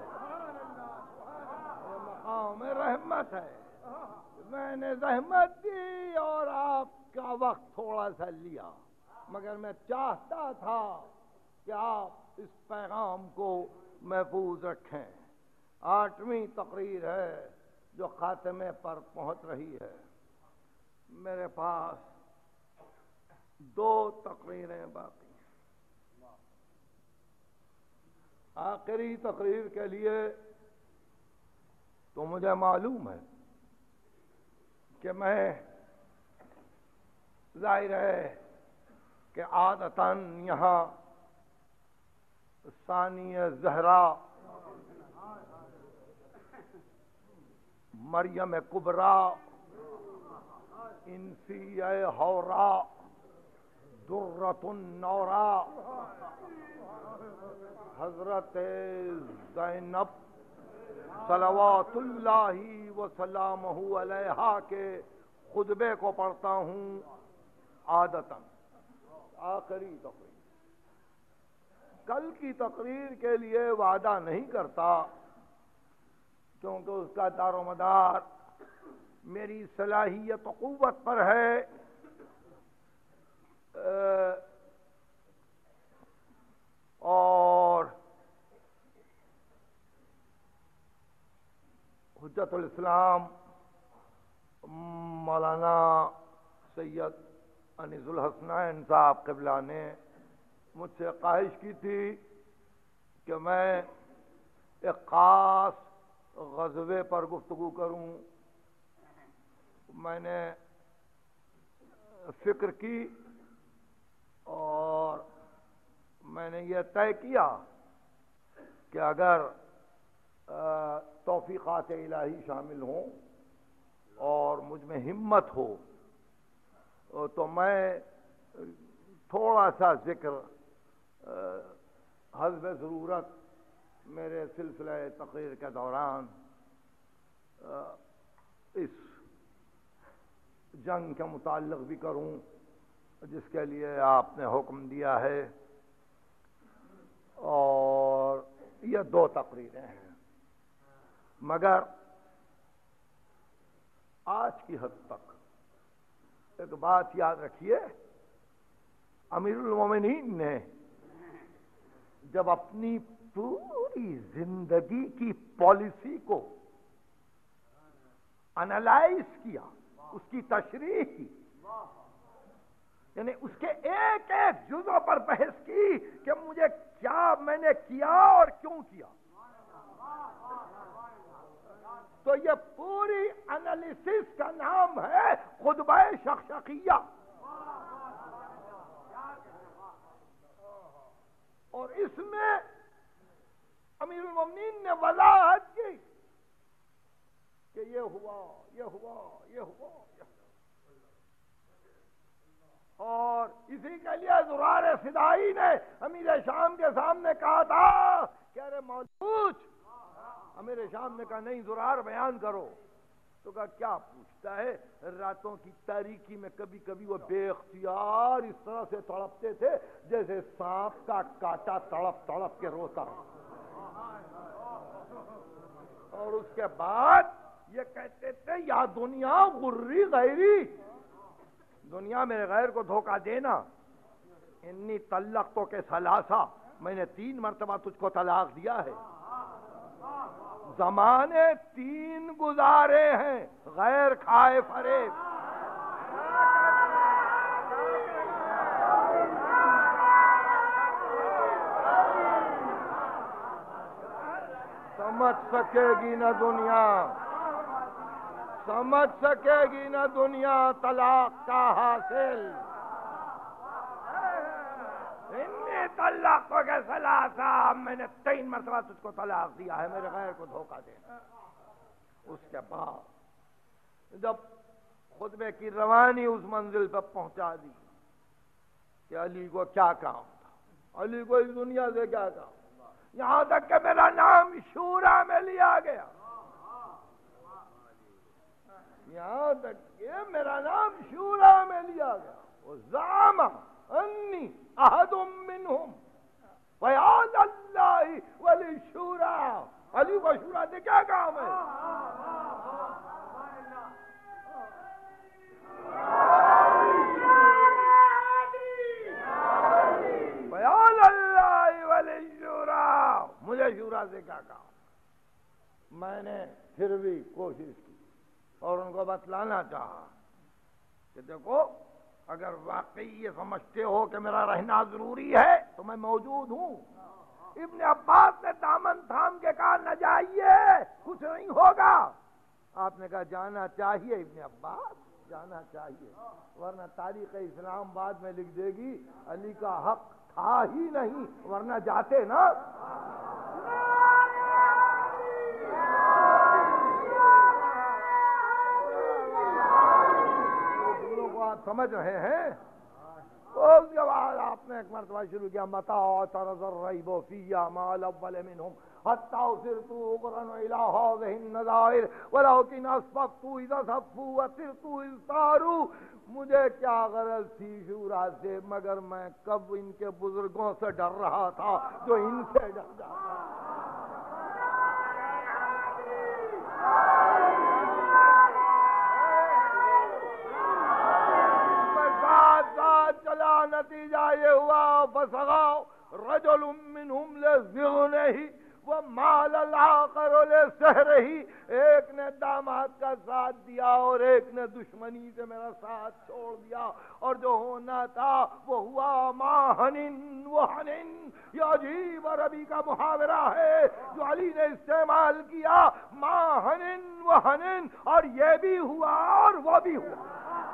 یہ مقام رحمت ہے۔ میں نے زحمت دی اور آپ کا وقت تھوڑا سا لیا، مگر میں چاہتا تھا کہ آپ اس پیغام کو محفوظ رکھیں۔ 8ویں تقریر ہے جو خاتمے پر پہنچ رہی ہے۔ میرے پاس 2 تقریریں باقی۔ آخری تقریر کے لیے تو مجھے معلوم ہے کہ میں ظاہر ہے کہ عادتاً یہاں ثانی زہرا مریم کبریٰ انسیہ حورا درۃ النورا حضرت زینب صلوات اللہ وسلامہ علیہا کے خطبے کو پڑھتا ہوں عادتاً۔ آخری تقریر، کل کی تقریر کے لیے وعدہ نہیں کرتا کیونکہ اس کا دار و مدار میری صلاحیت و قوت پر ہے۔ اور حجت الاسلام مولانا سید انیس الحسنین صاحب قبلہ نے مجھ سے خواہش کی تھی کہ میں ایک خاص غزوے پر گفتگو کروں۔ میں نے فکر کی اور میں نے یہ طے کیا کہ اگر توفیقات الہی شامل ہوں اور مجھ میں ہمت ہو تو میں تھوڑا سا ذکر حسب ضرورت میرے سلسلہ تقریر کے دوران اس جنگ کے متعلق بھی کروں جس کے لیے آپ نے حکم دیا ہے۔ اور یہ 2 تقریریں ہیں، مگر آج کی حد تک ایک بات یاد رکھیے، امیر المومنین نے جب اپنی پوری زندگی کی پالیسی کو انالائز کیا اس کی تشریح کی، یعنی اس کے ایک ایک جزوں پر بحث کی کہ مجھے کیا میں نے کیا اور کیوں کیا. تو یہ پوری انالیسس کا نام ہے خطبہ شخشقیہ. اور اس میں امیر المومنین نے وضاحت کی کہ یہ ہوا، یہ ہوا، یہ ہوا. اور اسی کے لیے زرار فدائی نے امیر شام کے سامنے کہا تھا کہ ارے موجود. امیر شام نے کہا نہیں زرار بیان کرو. تو کہا کیا پوچھتا ہے. راتوں کی تاریکی میں کبھی کبھی وہ بے اختیار اس طرح سے تڑپتے تھے جیسے سانپ کا کاٹا تڑپ تڑپ کے روتا ہے. اور اس کے بعد یہ کہتے تھے یا دنیا غری غیری، دنیا میرے غیر کو دھوکہ دینا. انی طلق تو کے ثلاثہ، میں نے 3 مرتبہ تجھ کو طلاق دیا ہے. زمانے 3 گزارے ہیں غیر کھائے فریب. سمجھ سکے گی نہ دنیا، سمجھ سکے گی نہ دنیا طلاق کا حاصل. انی طلاق کو کے ثلاثہ، میں نے 3 مرتبہ تجھ کو طلاق دیا ہے، میرے غیر کو دھوکہ دینا. اس کے بعد جب خطبے کی روانی اس منزل پر پہنچا دی کہ علی کو کیا کام تھا، علی کو اس دنیا سے کیا کام، یہاں تک کہ میرا نام شورا میں لیا گیا. یہاں تک کہ میرا نام شورا میں لیا گیا. وزعم انی احد منہم فیاض اللہ ولی شورا. علی کو شورا سے کیا کام ہے؟ فیاض اللہ ولی شورا، مجھے شورا سے کیا کام. میں نے پھر بھی کوشش کی اور ان کو بتلانا چاہا کہ دیکھو اگر واقعی یہ سمجھتے ہو کہ میرا رہنا ضروری ہے تو میں موجود ہوں. ابن عباس نے دامن تھام کے کہا نہ جائیے، کچھ نہیں ہوگا. آپ نے کہا جانا چاہیے ابن عباس، جانا چاہیے، ورنہ تاریخ اسلام بعد میں لکھ دے گی علی کا حق تھا ہی نہیں، ورنہ جاتے نا. آپ سمجھ رہے ہیں. اس کے بعد آپ نے ایک مرتبہ شروع کیا متا اعترض الریب فی اعمال اول منهم حتی صرت اقرن الى هذه النظائر ولكن اسبقت اذا صفوا وصرت اذ صاروا. مجھے کیا غرض تھی شورا سے مگر میں کب ان کے بزرگوں سے ڈر رہا تھا جو ان سے ڈر جاتا. چلا نتیجہ یہ ہوا فسغا رجل منہم لذغنہ ومال الاخر لسحرہ. ایک نے داماد کا ساتھ دیا اور ایک نے دشمنی سے میرا ساتھ چھوڑ دیا، اور جو ہونا تھا وہ ہوا. ماہن وحنن، یہ عجیب عربی کا محاورہ ہے جو علی نے استعمال کیا. ماہن وحنن، اور یہ بھی ہوا اور وہ بھی ہوا.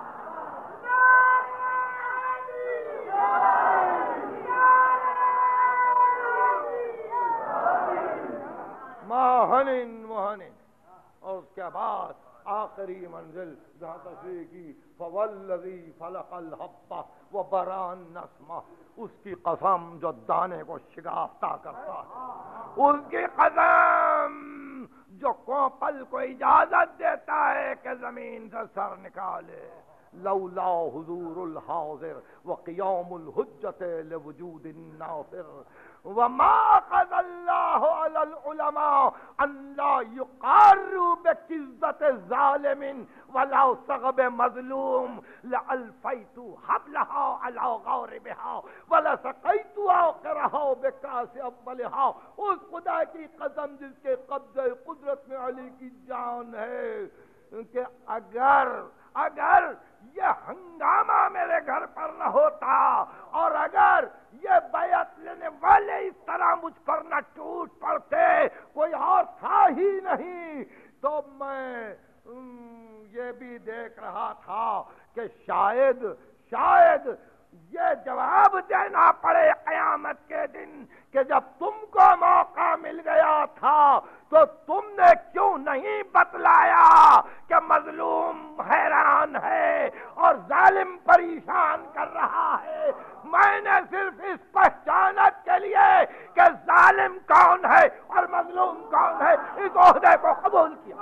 ماہنن وحنن. اور اس کے بعد آخری منزل جہاں تشریح کی فوالذی فلق الحب وبرا النسمہ. اس کی قسم جو دانے کو شگافتہ کرتا ہے، اس کی قسم جو کوپل کو اجازت دیتا ہے کہ زمین سے سر نکالے. لولا حضور الحاضر وقیام الحجت لوجود الناصر وما قضى الله على العلماء ان لا يقاروا بكذبة الظالم ولا صغب مظلوم لألفيت حبلها على غاربها ولسقيت آخرها بكاس أولها. اس خدا کی قسم جس کے قبضہ قدرت میں علی کی جان ہے کہ اگر یہ ہنگامہ میرے گھر پر نہ ہوتا اور اگر یہ بیعت لینے والے اس طرح مجھ پر نہ ٹوٹ پڑتے، کوئی اور تھا ہی نہیں، تو میں یہ بھی دیکھ رہا تھا کہ شاید یہ جواب دینا پڑے قیامت کے دن کہ جب تم کو موقع مل گیا تھا تو تم نے کیوں نہیں بتلایا کہ مظلوم حیران ہے اور ظالم پریشان کر رہا ہے۔ میں نے صرف اس پہچانت کے لیے کہ ظالم کون ہے اور مظلوم کون ہے اس عہدے کو قبول کیا۔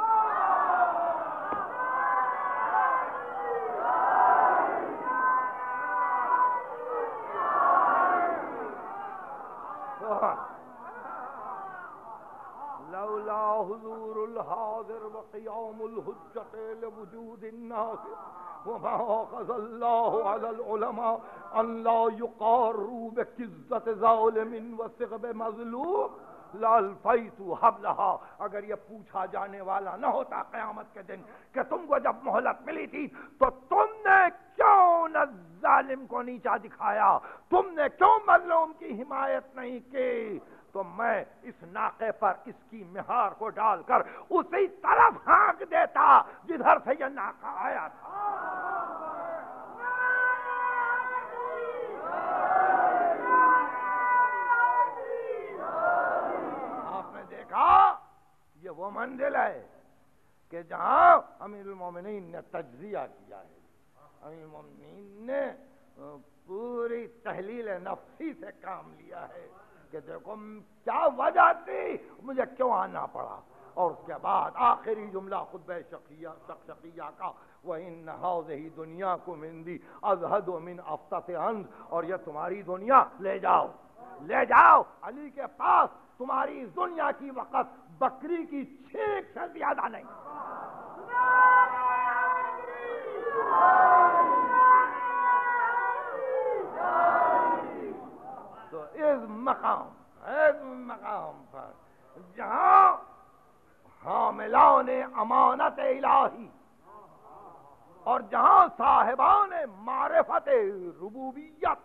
لولا حضور الحاضر وقیام الحجت لوجود الناس وما اخذ الله على العلماء ان لا يقاروا بكذة ظالم وسغب مظلوم لالفیت حبلها۔ اگر یہ پوچھا جانے والا نہ ہوتا قیامت کے دن کہ تم کو جب مہلت ملی تھی تو تم نے کیوں نہ ظالم کو نیچا دکھایا، تم نے کیوں مظلوم کی حمایت نہیں کی، تو میں اس ناقے پر اس کی مہار کو ڈال کر اسی طرف ہانک دیتا جدھر سے یہ ناقہ آیا تھا۔ آپ نے دیکھا یہ وہ منزل ہے کہ جہاں امیر المومنین نے تجزیہ کیا ہے، امیر المومنین نے پوری تحلیل نفسی سے کام لیا ہے کہ دیکھو کیا وجہ تھی، مجھے کیوں آنا پڑا، اور اس کے بعد آخری جملہ خطبہ شقیہ کا وَإِنَّ هَٰذِهِ دُنْيَاكُمْ عِندِي أَزْهَدُ مِنْ أَفْتَةِ عَنْزٍ، اور یہ تمہاری دنیا لے جاؤ علی کے پاس، تمہاری اس دنیا کی وقت بکری کی چھینک سے زیادہ نہیں۔ تو اس مقام پر جہاں حاملان امانت الہی اور جہاں صاحبان معرفت ربوبیت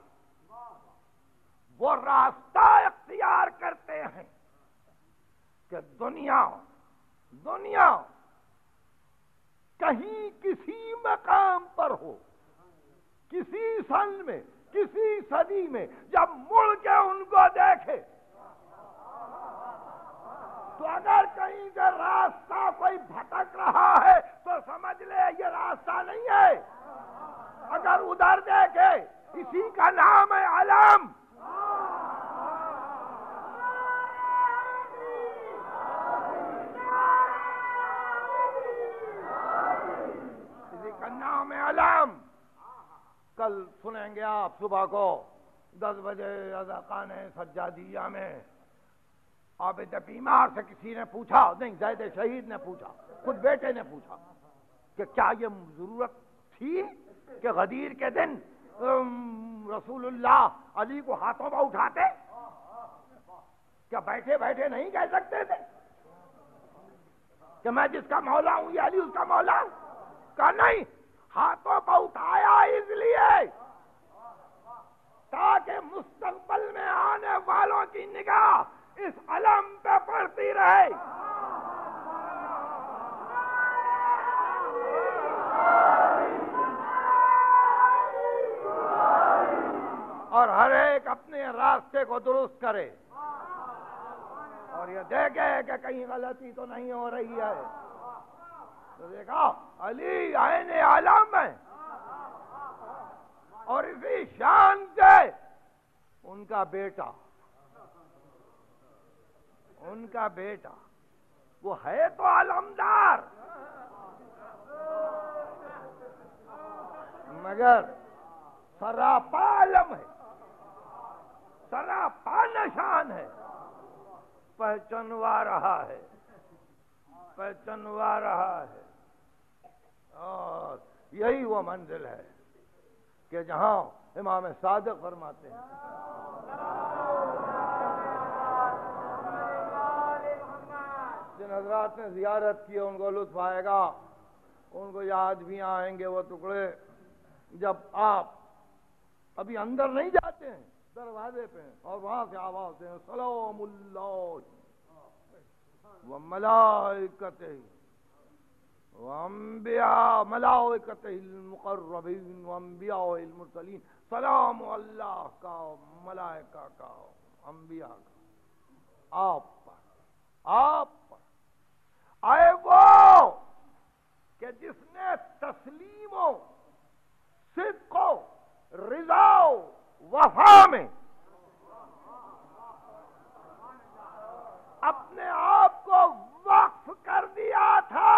وہ راستہ اختیار کرتے ہیں کہ دنیا کہیں کسی مقام پر ہو، کسی سن میں، کسی صدی میں، جب مڑ کے ان کو دیکھے تو اگر کہیں کا راستہ کوئی بھٹک رہا ہے تو سمجھ لے یہ راستہ نہیں ہے، اگر ادھر دیکھے اسی کا نام ہے علم۔ اسی کا نام ہے علم۔ کل سنیں گے آپ صبح کو 10 بجے اذان سجادیہ میں عابد بیمار سے کسی نے پوچھا، نہیں زید شہید نے پوچھا، خود بیٹے نے پوچھا کہ کیا یہ ضرورت تھی کہ غدیر کے دن رسول اللہ علی کو ہاتھوں پر اٹھاتے؟ کیا بیٹھے بیٹھے نہیں کہہ سکتے تھے کہ میں جس کا مولا ہوں یہ علی اس کا مولا؟ کہا نہیں، ہاتھوں پر اٹھایا اس لیے تاکہ مستقبل میں آنے والوں کی نگاہ اس علم پہ پڑتی رہے۔ اور ہر ایک اپنے راستے کو درست کرے اور یہ دیکھے کہ کہیں غلطی تو نہیں ہو رہی ہے۔ تو دیکھا علی عین عالم ہے، اور اسی شان سے ان کا بیٹا وہ ہے تو علمدار، مگر سراپا علم ہے، سراپا نشان ہے، پہچنوا رہا ہے۔ اور یہی وہ منزل ہے کہ جہاں امام صادق فرماتے ہیں جن حضرات نے زیارت کی ان کو لطف آئے گا ان کو یاد بھی آئیں گے وہ ٹکڑے جب آپ ابھی اندر نہیں جاتے ہیں دروازے پہ اور وہاں سے آواز ہیں سلام اللہ وملائکتہ وانبیاء ملائکتہ المقربین وانبیاء المرسلین، سلام اللہ کا ملائکہ کا انبیاء کا آپ پر آئے وہ کہ جس نے تسلیم و صدق و رضا و وفا میں اپنے آپ کو وقف کر دیا تھا،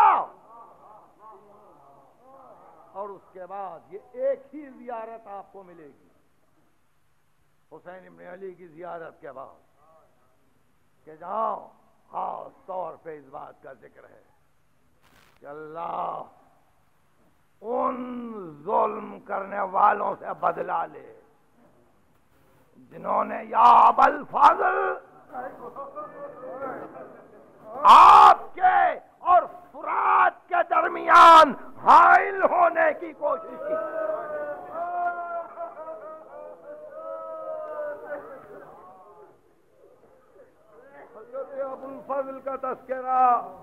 اور اس کے بعد یہ ایک ہی زیارت آپ کو ملے گی حسین ابن علی کی زیارت کے بعد، کہ جہاں خاص طور پہ اس بات کا ذکر ہے کہ اللہ ان ظلم کرنے والوں سے بدلہ لے جنہوں نے یا ابوالفضل آپ کے اور فرات کے درمیان حائل ہونے کی کوشش کی۔ حضرت ابوالفضل کا تذکرہ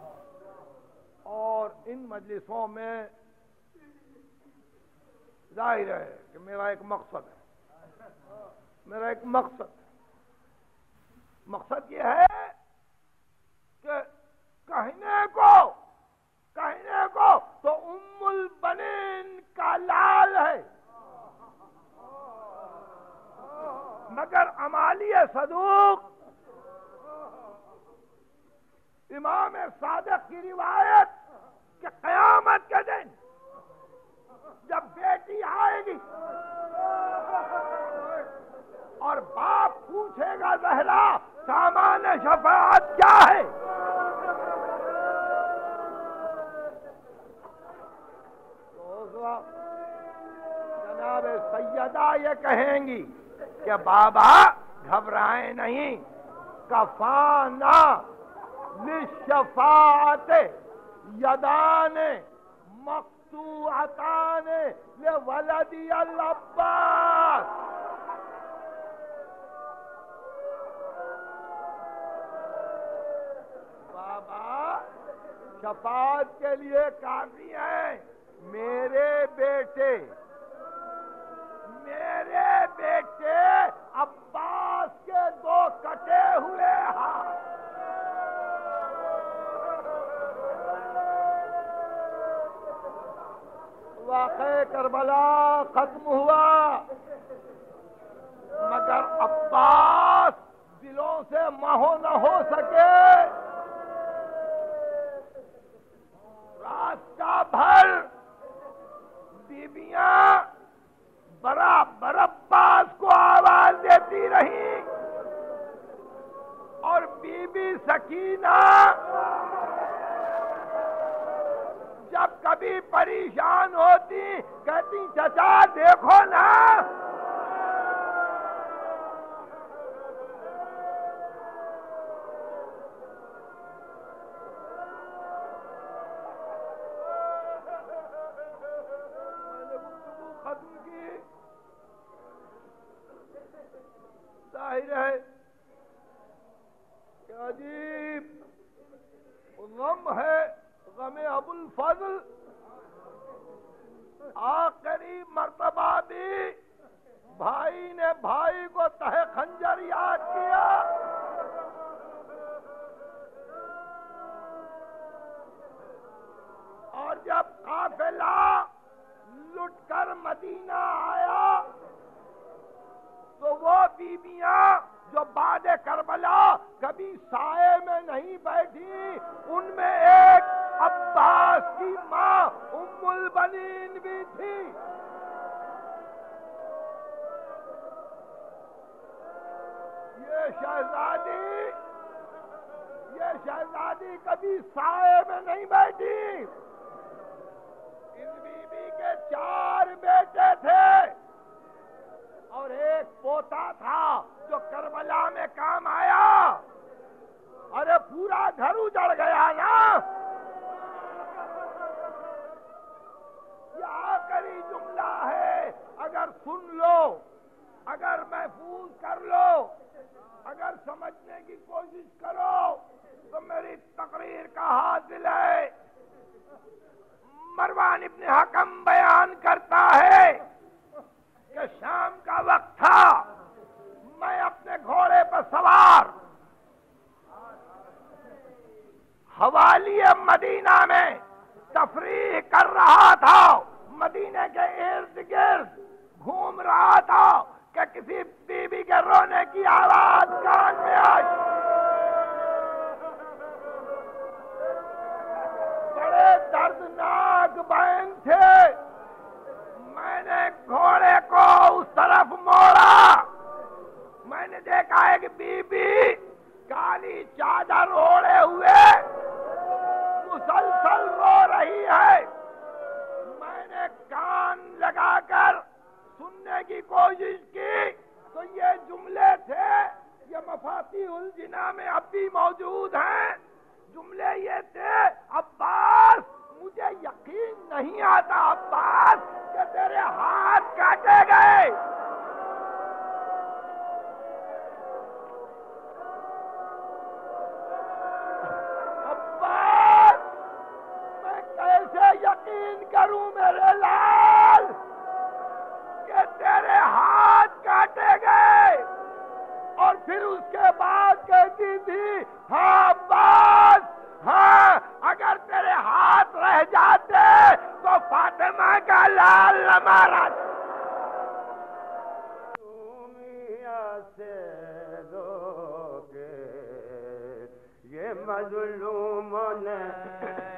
اور ان مجلسوں میں ظاہر ہے کہ میرا ایک مقصد ہے، مقصد یہ ہے کہ کہنے کو تو ام البنین کا لال ہے، مگر امالی صدوق امام صادق کی روایت کہ قیامت کے دن جب بیٹی آئے گی اور باپ پوچھے گا زہرا سامان شفاعت کیا ہے، تو اس وقت جناب سیدہ یہ کہیں گی کہ بابا گھبرائیں نہیں، کفانا للشفاعت یدان مقطوعتان لولدی العباس، بابا شفاعت کے لیے کافی ہے میرے بیٹے عباس کے دو کٹے ہوئے ہاتھ، واقعہ کربلا ختم ہوا مگر عباس دلوں سے محو نہ ہو سکے، راستہ بھر بیویاں برابر عباس کو آواز دیتی رہی اور بی بی سکینہ جب کبھی پریشان ہوتی کہتی چچا دیکھو نا ختم کی، ظاہر ہے کہ عجیب غم ہے، غم ابوالفضل آخری مرتبہ بھی بھائی نے بھائی کو تہ خنجر یاد کیا، اور جب قافلہ لٹ کر مدینہ آیا تو وہ بیویاں جو بعد کربلا کبھی سائے میں نہیں بیٹھی ان میں ایک عباس کی ماں ام البنین بھی تھی، یہ شہزادی کبھی سائے میں نہیں بیٹھی، اس بی بی کے 4 بیٹے تھے اور ایک پوتا تھا جو کربلا میں کام آیا، ارے پورا گھر اجڑ گیا نا، سن لو، اگر محفوظ کر لو، اگر سمجھنے کی کوشش کرو تو میری تقریر کا حاصل ہے۔ مروان ابن حکم بیان کرتا ہے کہ شام کا وقت تھا، میں اپنے گھوڑے پر سوار حوالی مدینہ میں تفریح کر رہا تھا، مدینے کے ارد گرد گھوم رہا تھا کہ کسی بیوی کے رونے کی آواز کان میں آئی۔ بڑے دردناک بین تھے، میں نے گھوڑے کو اس طرف موڑا، میں نے دیکھا ایک بی بی کالی چادر اوڑے ہوئے مسلسل رو رہی ہے۔ میں نے کان لگا کر سننے کی کوشش کی تو یہ جملے تھے، یہ مفاتیح الجناں میں اب بھی موجود ہیں۔ جملے یہ تھے، عباس مجھے یقین نہیں آتا عباس کہ تیرے ہاتھ کاٹے گئے۔ عباس میں کیسے یقین کروں میرے لال کہ تیرے ہاتھ کاٹے گئے؟ اور پھر اس کے بعد کہتی تھی، ہاں عباس، ہاں اگر تیرے ہاتھ رہ جاتے تو فاطمہ کا لال نہ مارا۔ دنیا سے روکے یہ مظلوموں نے